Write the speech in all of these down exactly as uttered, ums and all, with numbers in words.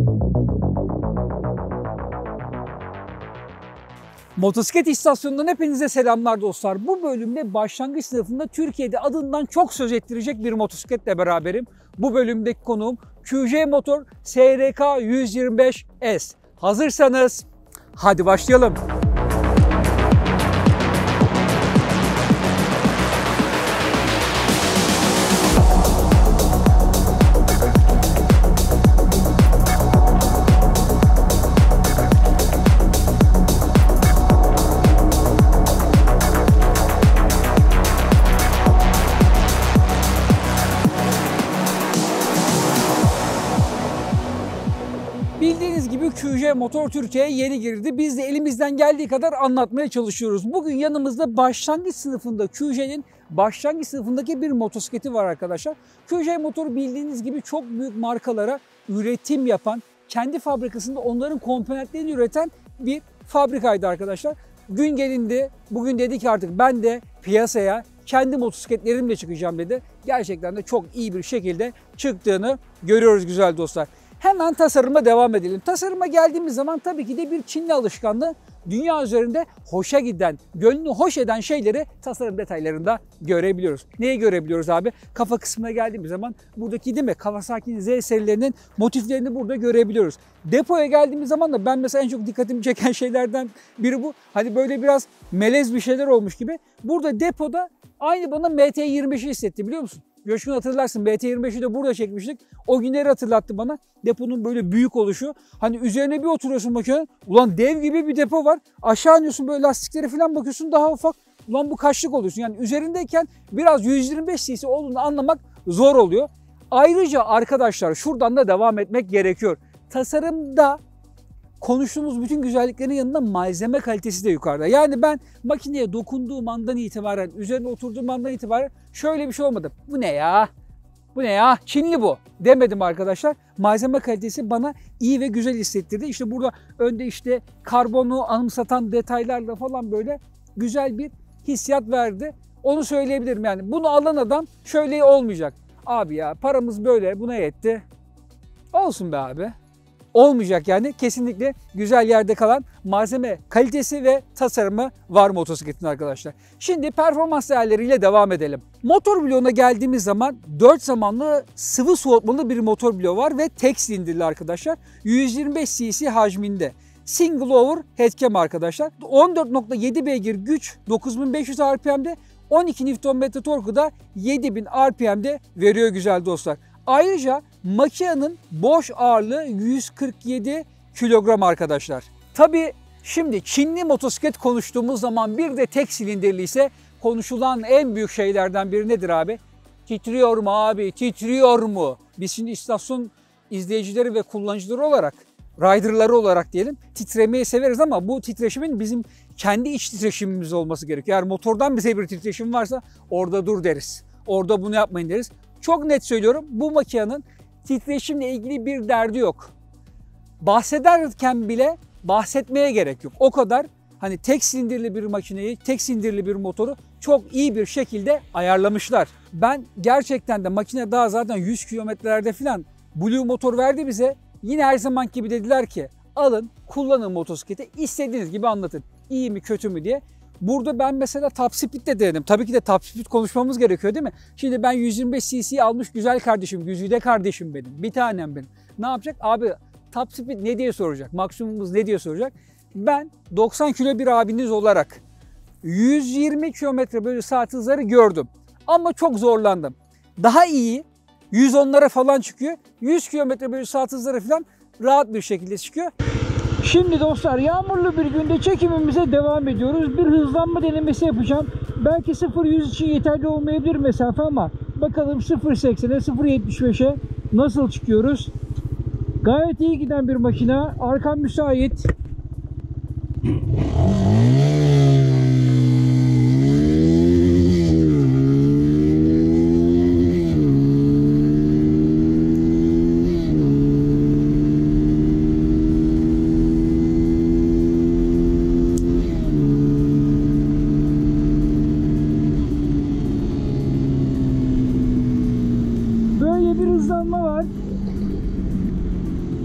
Motosiklet istasyonundan hepinize selamlar dostlar. Bu bölümde başlangıç sınıfında Türkiye'de adından çok söz ettirecek bir motosikletle beraberim. Bu bölümdeki konuğum Q J Motor S R K yüz yirmi beş S. Hazırsanız hadi başlayalım. Bildiğiniz gibi Q J Motor Türkiye'ye yeni girdi. Biz de elimizden geldiği kadar anlatmaya çalışıyoruz. Bugün yanımızda başlangıç sınıfında Q J'nin başlangıç sınıfındaki bir motosikleti var arkadaşlar. Q J Motor bildiğiniz gibi çok büyük markalara üretim yapan, kendi fabrikasında onların komponentlerini üreten bir fabrikaydı arkadaşlar. Gün gelindi, bugün dedi ki artık ben de piyasaya kendi motosikletlerimle çıkacağım dedi. Gerçekten de çok iyi bir şekilde çıktığını görüyoruz güzel dostlar. Hemen tasarıma devam edelim. Tasarıma geldiğimiz zaman tabii ki de bir Çinli alışkanlığı, dünya üzerinde hoşa giden, gönlünü hoş eden şeyleri tasarım detaylarında görebiliyoruz. Neyi görebiliyoruz abi? Kafa kısmına geldiğimiz zaman buradaki değil mi Kawasaki'nin Z serilerinin motiflerini burada görebiliyoruz. Depoya geldiğimiz zaman da ben mesela en çok dikkatimi çeken şeylerden biri bu. Hani böyle biraz melez bir şeyler olmuş gibi. Burada depoda aynı bana M T yirmi beşi hissetti biliyor musun? Coşkun hatırlarsın M T yirmi beşi de burada çekmiştik. O günleri hatırlattı bana. Deponun böyle büyük oluşu. Hani üzerine bir oturuyorsun makinenin. Ulan dev gibi bir depo var. Aşağı iniyorsun böyle lastikleri falan bakıyorsun daha ufak. Ulan bu kaçlık oluyorsun. Yani üzerindeyken biraz yüz yirmi beş cc olduğunu anlamak zor oluyor. Ayrıca arkadaşlar şuradan da devam etmek gerekiyor. Tasarımda konuştuğumuz bütün güzelliklerin yanında malzeme kalitesi de yukarıda. Yani ben makineye dokunduğum andan itibaren, üzerine oturduğum andan itibaren şöyle bir şey olmadı. Bu ne ya? Bu ne ya? Çinli bu demedim arkadaşlar. Malzeme kalitesi bana iyi ve güzel hissettirdi. İşte burada önde işte karbonu anımsatan detaylarla falan böyle güzel bir hissiyat verdi. Onu söyleyebilirim yani. Bunu alan adam şöyle olmayacak. Abi ya paramız böyle buna yetti. Olsun be abi. Olmayacak yani. Kesinlikle güzel yerde kalan malzeme kalitesi ve tasarımı var motosikletin arkadaşlar. Şimdi performans değerleriyle devam edelim. Motor bloğuna geldiğimiz zaman dört zamanlı sıvı soğutmalı bir motor bloğu var ve tek silindirli arkadaşlar. yüz yirmi beş cc hacminde. Single over headcam arkadaşlar. on dört nokta yedi beygir güç dokuz bin beş yüz R P M'de, on iki Newton metre torku da yedi bin R P M'de veriyor güzel dostlar. Ayrıca makinenin boş ağırlığı yüz kırk yedi kilogram arkadaşlar. Tabii şimdi Çinli motosiklet konuştuğumuz zaman bir de tek silindirli ise konuşulan en büyük şeylerden biri nedir abi? Titriyor mu abi? Titriyor mu? Biz şimdi istasyon izleyicileri ve kullanıcıları olarak, riderları olarak diyelim titremeyi severiz ama bu titreşimin bizim kendi iç titreşimimiz olması gerekiyor. Eğer motordan bize bir titreşim varsa orada dur deriz. Orada bunu yapmayın deriz. Çok net söylüyorum bu makinenin titreşimle ilgili bir derdi yok. Bahsederken bile bahsetmeye gerek yok. O kadar hani tek silindirli bir makineyi, tek silindirli bir motoru çok iyi bir şekilde ayarlamışlar. Ben gerçekten de makine daha zaten yüz kilometrelerde falan Blue motor verdi bize. Yine her zaman gibi dediler ki alın kullanın motosikleti istediğiniz gibi anlatın. İyi mi kötü mü diye. Burada ben mesela top speed de denedim. Tabii ki de top speed konuşmamız gerekiyor değil mi? Şimdi ben yüz yirmi beş cc almış güzel kardeşim, güzide kardeşim benim. Bir tanem benim. Ne yapacak? Abi top speed ne diye soracak? Maksimumumuz ne diye soracak? Ben doksan kilo bir abiniz olarak yüz yirmi kilometre bölü saat hızları gördüm. Ama çok zorlandım. Daha iyi yüz onlara falan çıkıyor. yüz kilometre bölü saat hızları falan rahat bir şekilde çıkıyor. Şimdi dostlar yağmurlu bir günde çekimimize devam ediyoruz. Bir hızlanma denemesi yapacağım. Belki sıfır yüz için yeterli olmayabilir mesafe ama bakalım sıfır seksene sıfır yetmiş beşe nasıl çıkıyoruz. Gayet iyi giden bir makine. Arkam müsait.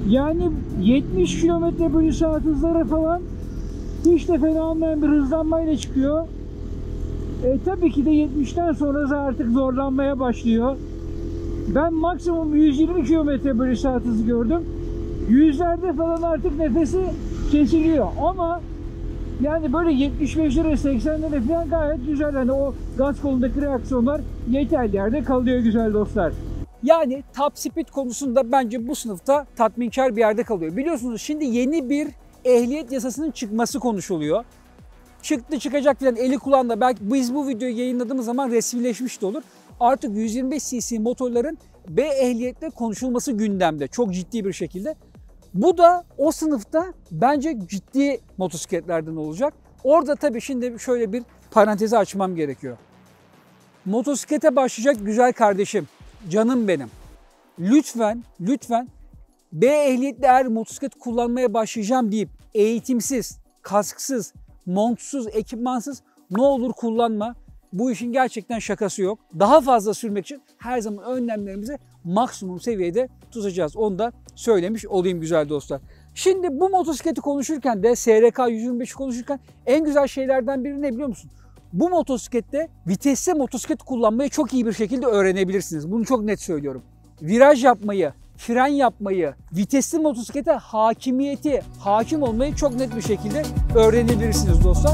Yani yetmiş kilometre bölü saat hızlara falan hiç de fena olmayan bir hızlanmayla çıkıyor. E, tabii ki de yetmişten sonra artık zorlanmaya başlıyor. Ben maksimum yüz yirmi kilometre bölü saat hızı gördüm. Yüzlerde falan artık nefesi kesiliyor ama yani böyle yetmiş beşlere seksenlere falan gayet güzel. Yani o gaz kolundaki reaksiyonlar yeterli yerde kalıyor güzel dostlar. Yani top speed konusunda bence bu sınıfta tatminkar bir yerde kalıyor. Biliyorsunuz şimdi yeni bir ehliyet yasasının çıkması konuşuluyor. Çıktı çıkacak falan eli kulağında. Belki biz bu videoyu yayınladığımız zaman resmileşmiş de olur. Artık yüz yirmi beş cc motorların B ehliyetle konuşulması gündemde. Çok ciddi bir şekilde. Bu da o sınıfta bence ciddi motosikletlerden olacak. Orada tabii şimdi şöyle bir parantezi açmam gerekiyor. Motosiklete başlayacak güzel kardeşim, canım benim. Lütfen, lütfen B ehliyetle eğer motosiklet kullanmaya başlayacağım deyip eğitimsiz, kasksız, montsuz, ekipmansız ne olur kullanma. Bu işin gerçekten şakası yok. Daha fazla sürmek için her zaman önlemlerimizi maksimum seviyede tutacağız. Onu da söylemiş olayım güzel dostlar. Şimdi bu motosikleti konuşurken de S R K yüz yirmi beşi konuşurken en güzel şeylerden biri ne biliyor musun? Bu motosiklette vitesli motosiklet kullanmayı çok iyi bir şekilde öğrenebilirsiniz. Bunu çok net söylüyorum. Viraj yapmayı, fren yapmayı, vitesli motosiklete hakimiyeti, hakim olmayı çok net bir şekilde öğrenebilirsiniz dostlar.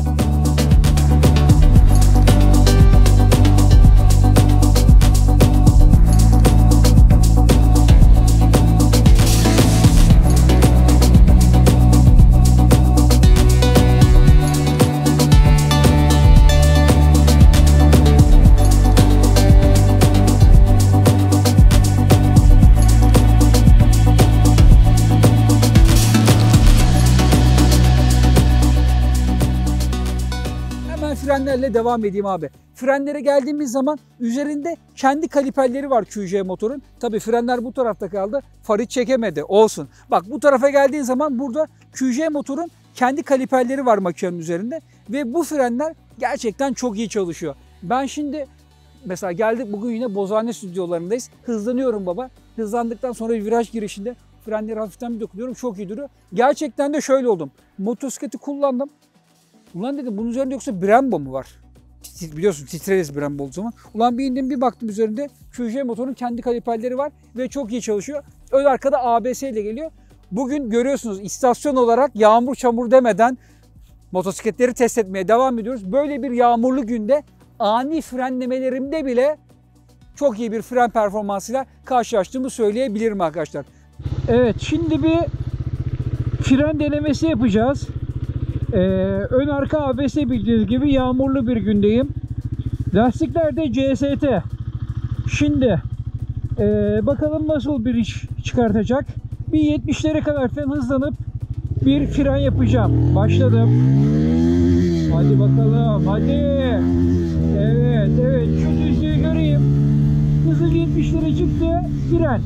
Frenlerle devam edeyim abi. Frenlere geldiğimiz zaman üzerinde kendi kaliperleri var Q J motorun. Tabii frenler bu tarafta kaldı. Far hiç çekemedi. Olsun. Bak bu tarafa geldiğin zaman burada Q J motorun kendi kaliperleri var makinenin üzerinde. Ve bu frenler gerçekten çok iyi çalışıyor. Ben şimdi mesela geldik bugün yine Bozhane stüdyolarındayız. Hızlanıyorum baba. Hızlandıktan sonra viraj girişinde frenleri hafiften bir dokunuyorum. Çok iyi duruyor. Gerçekten de şöyle oldum. Motosikleti kullandım. Ulan dedim bunun üzerinde yoksa Brembo mu var? Biliyorsun titreriz Brembo olduğu zaman. Ulan bir indim bir baktım üzerinde Q J motorun kendi kaliperleri var ve çok iyi çalışıyor. Ön arkada A B S ile geliyor. Bugün görüyorsunuz istasyon olarak yağmur çamur demeden motosikletleri test etmeye devam ediyoruz. Böyle bir yağmurlu günde ani frenlemelerimde bile çok iyi bir fren performansıyla karşılaştığımı söyleyebilirim arkadaşlar. Evet şimdi bir fren denemesi yapacağız. Ee, ön arka A B S bildiğiniz gibi yağmurlu bir gündeyim. Lastiklerde C S T. Şimdi ee, bakalım nasıl bir iş çıkartacak. Bir yetmişlere kadar falan hızlanıp bir fren yapacağım. Başladım. Hadi bakalım hadi. Evet evet şu düzlüğü göreyim. Hızı yetmişlere çıktı. Fren.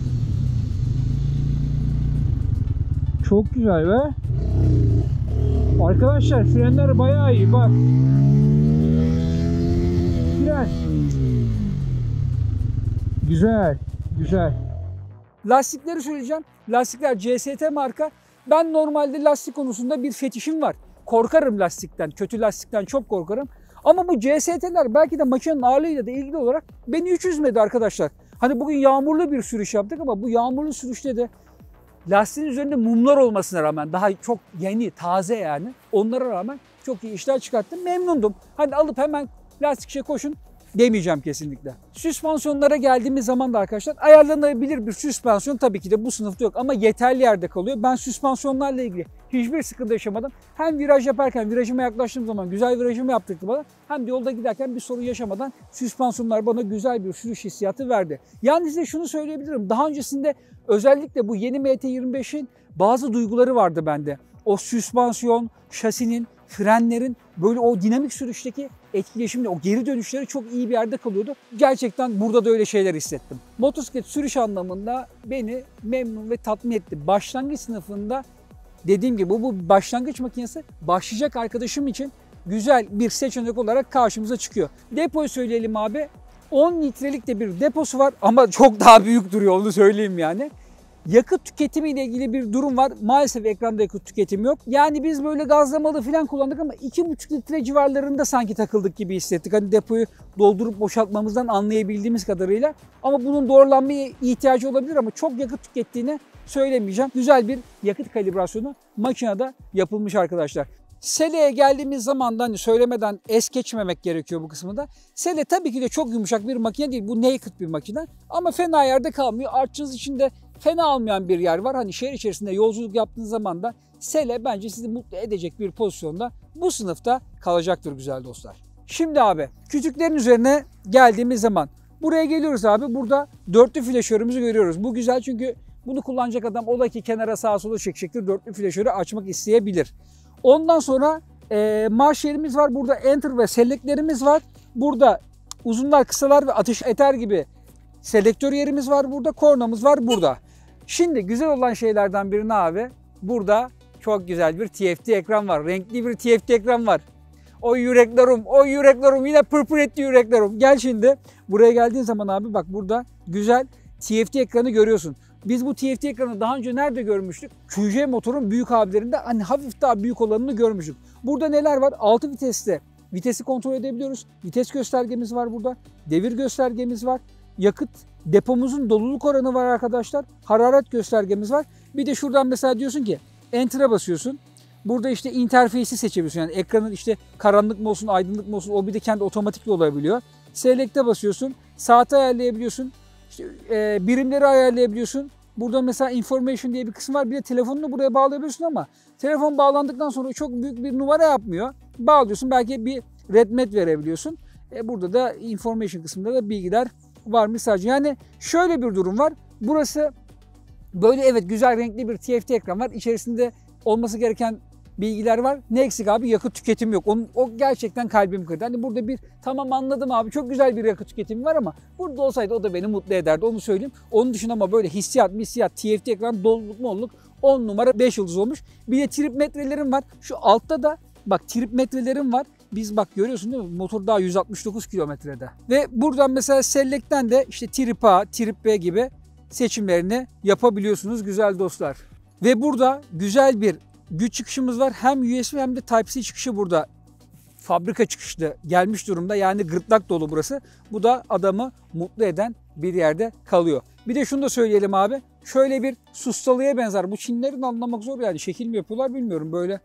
Çok güzel be. Arkadaşlar frenler bayağı iyi bak. Fren. Güzel, güzel. Lastikleri söyleyeceğim. Lastikler C S T marka. Ben normalde lastik konusunda bir fetişim var. Korkarım lastikten, kötü lastikten çok korkarım. Ama bu C S T'ler belki de makinenin ağırlığıyla da ilgili olarak beni hiç üzmedi arkadaşlar. Hani bugün yağmurlu bir sürüş yaptık ama bu yağmurlu sürüşte de lastiğin üzerinde mumlar olmasına rağmen daha çok yeni, taze yani. Onlara rağmen çok iyi işler çıkarttım. Memnundum. Hani alıp hemen lastikçiye koşun demeyeceğim kesinlikle. Süspansiyonlara geldiğimiz zaman da arkadaşlar ayarlanabilir bir süspansiyon tabii ki de bu sınıfta yok ama yeterli yerde kalıyor. Ben süspansiyonlarla ilgili hiçbir sıkıntı yaşamadım. Hem viraj yaparken virajıma yaklaştığım zaman güzel virajımı yaptırdı bana hem de yolda giderken bir sorun yaşamadan süspansiyonlar bana güzel bir sürüş hissiyatı verdi. Yani size şunu söyleyebilirim. Daha öncesinde özellikle bu yeni M T yirmi beşin bazı duyguları vardı bende. O süspansiyon, şasinin, frenlerin böyle o dinamik sürüşteki etkileşimle o geri dönüşleri çok iyi bir yerde kalıyordu. Gerçekten burada da öyle şeyler hissettim. Motosiklet sürüş anlamında beni memnun ve tatmin etti. Başlangıç sınıfında dediğim gibi bu, bu başlangıç makinesi başlayacak arkadaşım için güzel bir seçenek olarak karşımıza çıkıyor. Depoyu söyleyelim abi. on litrelik de bir deposu var ama çok daha büyük duruyor onu söyleyeyim yani. Yakıt tüketimi ile ilgili bir durum var. Maalesef ekranda yakıt tüketimi yok. Yani biz böyle gazlamalı falan kullandık ama iki buçuk litre civarlarında sanki takıldık gibi hissettik. Hani depoyu doldurup boşaltmamızdan anlayabildiğimiz kadarıyla. Ama bunun doğrulanmaya ihtiyacı olabilir ama çok yakıt tükettiğini söylemeyeceğim. Güzel bir yakıt kalibrasyonu makinede yapılmış arkadaşlar. Sele'ye geldiğimiz zaman da hani söylemeden es geçmemek gerekiyor bu kısmında. Sele tabii ki de çok yumuşak bir makine değil. Bu naked bir makine. Ama fena yerde kalmıyor. Artçınız içinde fena almayan bir yer var. Hani şehir içerisinde yolculuk yaptığınız zaman da Sele bence sizi mutlu edecek bir pozisyonda bu sınıfta kalacaktır güzel dostlar. Şimdi abi kütüklerin üzerine geldiğimiz zaman buraya geliyoruz abi. Burada dörtlü flaşörümüzü görüyoruz. Bu güzel çünkü bunu kullanacak adam ola ki kenara sağa sola çekecektir. Dörtlü flaşörü açmak isteyebilir. Ondan sonra e, marş yerimiz var. Burada enter ve selectlerimiz var. Burada uzunlar, kısalar ve atış eter gibi selektör yerimiz var. Burada kornamız var burada. Şimdi güzel olan şeylerden biri ne abi? Burada çok güzel bir T F T ekran var. Renkli bir T F T ekran var. O yüreklerim, o yüreklerim yine pırpır etti yüreklerim. Gel şimdi buraya geldiğin zaman abi bak burada güzel T F T ekranı görüyorsun. Biz bu T F T ekranı daha önce nerede görmüştük? Q J motorun büyük abilerinde hani hafif daha büyük olanını görmüştük. Burada neler var? altı viteste vitesi kontrol edebiliyoruz. Vites göstergemiz var burada. Devir göstergemiz var. Yakıt depomuzun doluluk oranı var arkadaşlar. Hararet göstergemiz var. Bir de şuradan mesela diyorsun ki Enter'a basıyorsun. Burada işte interface'i seçebiliyorsun. Yani ekranın işte karanlık mı olsun, aydınlık mı olsun o bir de kendi otomatikli olabiliyor. Select'e basıyorsun. Saati ayarlayabiliyorsun. İşte, e, birimleri ayarlayabiliyorsun. Burada mesela information diye bir kısım var. Bir de telefonunu buraya bağlayabiliyorsun ama telefon bağlandıktan sonra çok büyük bir numara yapmıyor. Bağlıyorsun belki bir redmet verebiliyorsun. E, burada da information kısmında da bilgiler var sadece. Yani şöyle bir durum var. Burası böyle evet güzel renkli bir T F T ekran var. İçerisinde olması gereken bilgiler var. Ne eksik abi? Yakıt tüketimi yok. Onun, o gerçekten kalbim kırdı. Hani burada bir tamam anladım abi çok güzel bir yakıt tüketimi var ama burada olsaydı o da beni mutlu ederdi. Onu söyleyeyim. Onun dışında ama böyle hissiyat, missiyat, T F T ekran doluluk molluk on numara beş yıldız olmuş. Bir de trip metrelerim var. Şu altta da bak trip metrelerim var. Biz bak görüyorsun değil mi? Motor daha yüz altmış dokuz kilometrede. Ve buradan mesela Select'ten de işte trip A, trip B gibi seçimlerini yapabiliyorsunuz güzel dostlar. Ve burada güzel bir güç çıkışımız var. Hem U S B hem de Type-C çıkışı burada fabrika çıkışlı gelmiş durumda. Yani gırtlak dolu burası. Bu da adamı mutlu eden bir yerde kalıyor. Bir de şunu da söyleyelim abi. Şöyle bir sustalıya benzer. Bu Çinlerin anlamak zor yani. Şekil mi yapıyorlar bilmiyorum. Böyle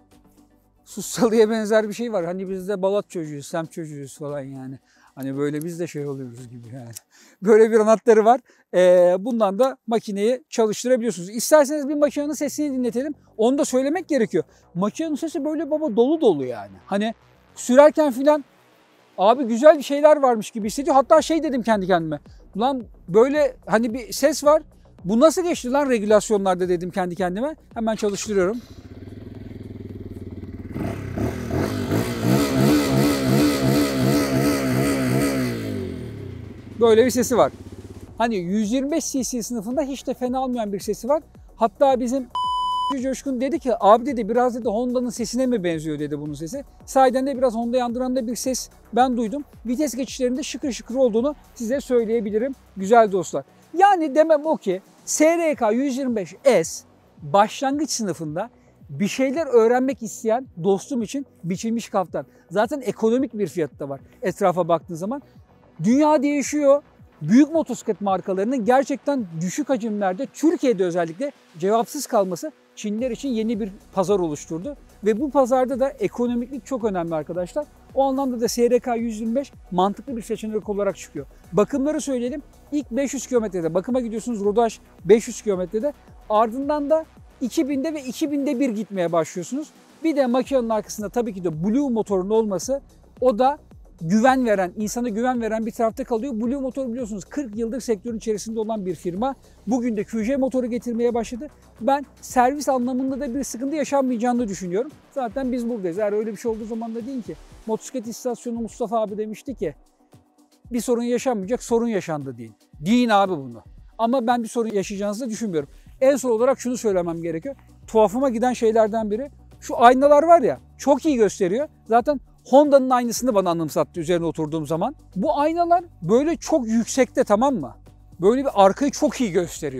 sustalıya benzer bir şey var. Hani biz de Balat çocuğuyuz, semt çocuğuyuz falan yani. Hani böyle biz de şey oluyoruz gibi yani. Böyle bir anahtarı var. Ee, bundan da makineyi çalıştırabiliyorsunuz. İsterseniz bir makinenin sesini dinletelim. Onu da söylemek gerekiyor. Makinenin sesi böyle baba dolu dolu yani. Hani sürerken filan abi güzel bir şeyler varmış gibi hissediyor. Hatta şey dedim kendi kendime. Lan böyle hani bir ses var. Bu nasıl geçti lan regülasyonlarda dedim kendi kendime. Hemen çalıştırıyorum. Böyle bir sesi var. Hani yüz yirmi beş cc sınıfında hiç de fena olmayan bir sesi var. Hatta bizim Coşkun dedi ki abi dedi biraz dedi Honda'nın sesine mi benziyor dedi bunun sesi. Sahiden de biraz Honda'yı andıran da bir ses ben duydum. Vites geçişlerinde şıkır şıkır olduğunu size söyleyebilirim güzel dostlar. Yani demem o ki S R K yüz yirmi beş S başlangıç sınıfında bir şeyler öğrenmek isteyen dostum için biçilmiş kaftan. Zaten ekonomik bir fiyatı da var etrafa baktığın zaman. Dünya değişiyor. Büyük motosiklet markalarının gerçekten düşük hacimlerde Türkiye'de özellikle cevapsız kalması Çinliler için yeni bir pazar oluşturdu. Ve bu pazarda da ekonomiklik çok önemli arkadaşlar. O anlamda da S R K yüz yirmi beş mantıklı bir seçenek olarak çıkıyor. Bakımları söyleyelim. İlk beş yüz kilometrede bakıma gidiyorsunuz. Rodaj beş yüz kilometrede. Ardından da iki binde ve iki binde bir gitmeye başlıyorsunuz. Bir de makinenin arkasında tabii ki de Blue motorun olması o da güven veren, insana güven veren bir tarafta kalıyor. Blue Motor biliyorsunuz kırk yıldır sektörün içerisinde olan bir firma. Bugün de Q J motoru getirmeye başladı. Ben servis anlamında da bir sıkıntı yaşanmayacağını düşünüyorum. Zaten biz buradayız. Eğer öyle bir şey olduğu zaman da deyin ki motosiklet istasyonu Mustafa abi demişti ki bir sorun yaşanmayacak, sorun yaşandı deyin. Deyin abi bunu. Ama ben bir sorun yaşayacağınızı da düşünmüyorum. En son olarak şunu söylemem gerekiyor. Tuhafıma giden şeylerden biri şu aynalar var ya çok iyi gösteriyor. Zaten Honda'nın aynısını bana anımsattı üzerine oturduğum zaman. Bu aynalar böyle çok yüksekte tamam mı? Böyle bir arkayı çok iyi gösteriyor.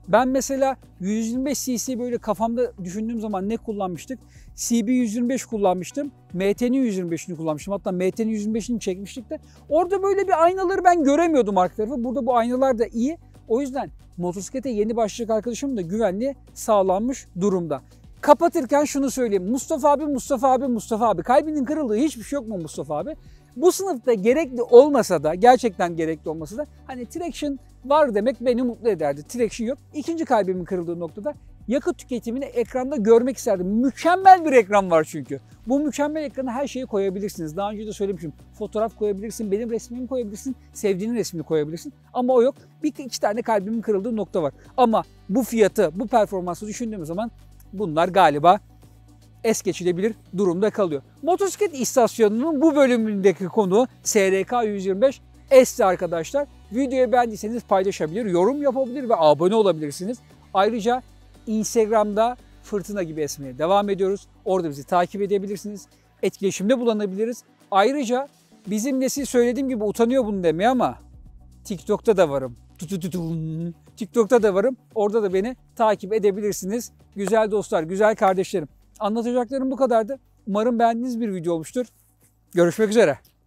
Ben mesela yüz yirmi beş cc böyle kafamda düşündüğüm zaman ne kullanmıştık? C B yüz yirmi beş kullanmıştım. M T'nin yüz yirmi beşini kullanmıştım. Hatta M T'nin yüz yirmi beşini çekmiştik de. Orada böyle bir aynaları ben göremiyordum arka tarafı. Burada bu aynalar da iyi. O yüzden motosiklete yeni başlayacak arkadaşım da güvenliği sağlanmış durumda. Kapatırken şunu söyleyeyim. Mustafa abi, Mustafa abi, Mustafa abi. Kalbinin kırıldığı hiçbir şey yok mu Mustafa abi? Bu sınıfta gerekli olmasa da, gerçekten gerekli olmasa da hani traction var demek beni mutlu ederdi. Traction yok. İkinci kalbimin kırıldığı noktada yakıt tüketimini ekranda görmek isterdim. Mükemmel bir ekran var çünkü. Bu mükemmel ekrana her şeyi koyabilirsiniz. Daha önce de söylemişim. Fotoğraf koyabilirsin, benim resmimi koyabilirsin, sevdiğinin resmini koyabilirsin. Ama o yok. Bir iki tane kalbimin kırıldığı nokta var. Ama bu fiyatı, bu performansı düşündüğüm zaman bunlar galiba es geçilebilir durumda kalıyor. Motosiklet istasyonunun bu bölümündeki konu S R K yüz yirmi beş S'ti arkadaşlar. Videoyu beğendiyseniz paylaşabilir, yorum yapabilir ve abone olabilirsiniz. Ayrıca Instagram'da fırtına gibi esmeye devam ediyoruz. Orada bizi takip edebilirsiniz. Etkileşimde bulunabiliriz. Ayrıca bizim nesil söylediğim gibi utanıyor bunu demeye ama TikTok'ta da varım. TikTok'ta da varım. Orada da beni takip edebilirsiniz. Güzel dostlar, güzel kardeşlerim. Anlatacaklarım bu kadardı. Umarım beğendiğiniz bir video olmuştur. Görüşmek üzere.